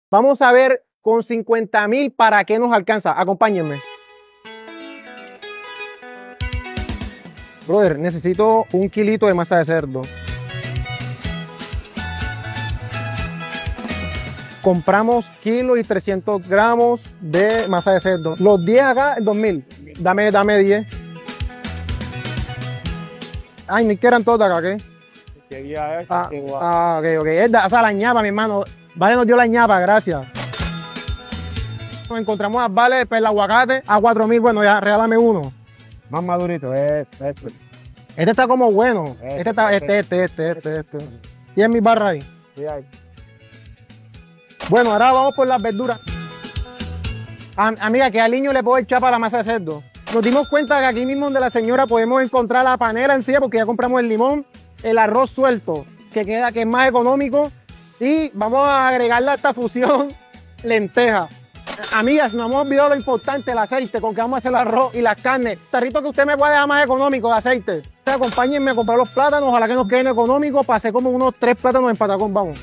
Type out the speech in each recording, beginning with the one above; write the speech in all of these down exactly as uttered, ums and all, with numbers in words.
Vamos a ver con cincuenta mil para qué nos alcanza. Acompáñenme. Brother, necesito un kilito de masa de cerdo. Compramos kilo y trescientos gramos de masa de cerdo. Los diez acá, dos mil. Dame, dame diez. Ay, ni que eran todos de acá, ¿qué? Quería eso, Ah, igual. ah, ok, ok. Es de, o sea, la ñapa, mi hermano. Vale nos dio la ñapa, gracias. Nos encontramos a Vale, pues, el aguacate a cuatro mil. Bueno, ya, regálame uno. Más madurito, este, este. Este está como bueno. Este, Este está, este, este, este, este, este. Tienes mi barra ahí. Sí, hay. Bueno, ahora vamos por las verduras. Am- amiga, que al niño le puedo echar para la masa de cerdo. Nos dimos cuenta que aquí mismo donde la señora podemos encontrar la panela en sí, porque ya compramos el limón, el arroz suelto, que queda que es más económico. Y vamos a agregarle a esta fusión lenteja. Amigas, nos hemos olvidado lo importante, el aceite, con que vamos a hacer el arroz y las carnes. Tarrito que usted me puede dejar más económico de aceite. Acompáñenme a comprar los plátanos, ojalá que nos queden económicos. Pasé como unos tres plátanos en patacón, vamos.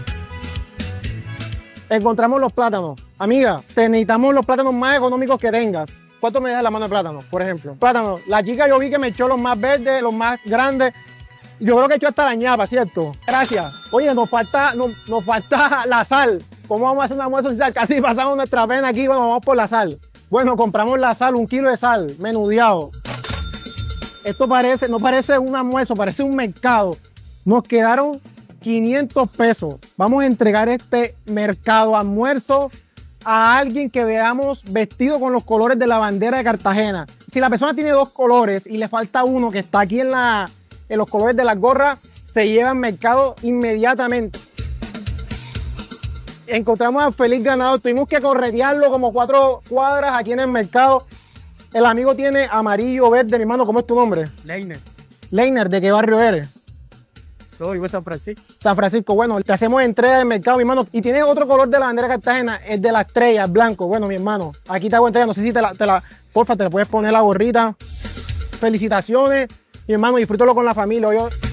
Encontramos los plátanos. Amiga, te necesitamos los plátanos más económicos que tengas. ¿Cuánto me dejas la mano de plátano, por ejemplo? Plátano. La chica yo vi que me echó los más verdes, los más grandes. Yo creo que echó hasta la ñapa, ¿cierto? Gracias. Oye, nos falta, nos, nos falta la sal. ¿Cómo vamos a hacer un almuerzo sin sal? Casi pasamos nuestra pena aquí. Bueno, vamos por la sal. Bueno, compramos la sal, un kilo de sal, menudeado. Esto parece, no parece un almuerzo, parece un mercado. Nos quedaron quinientos pesos. Vamos a entregar este mercado almuerzo a alguien que veamos vestido con los colores de la bandera de Cartagena. Si la persona tiene dos colores y le falta uno que está aquí en, la, en los colores de las gorras, se lleva al mercado inmediatamente. Encontramos a Feliz Ganador, tuvimos que corretearlo como cuatro cuadras aquí en el mercado. El amigo tiene amarillo, verde. Mi hermano, ¿cómo es tu nombre? Leiner. Leiner, ¿de qué barrio eres? Soy de San Francisco. San Francisco. Bueno, te hacemos entrega del mercado, mi hermano. Y tiene otro color de la bandera de Cartagena, el de la estrella, el blanco. Bueno, mi hermano, aquí te hago entrega. No sé si te la, te la, porfa, te le puedes poner la gorrita. Felicitaciones, mi hermano, disfrútalo con la familia. Yo,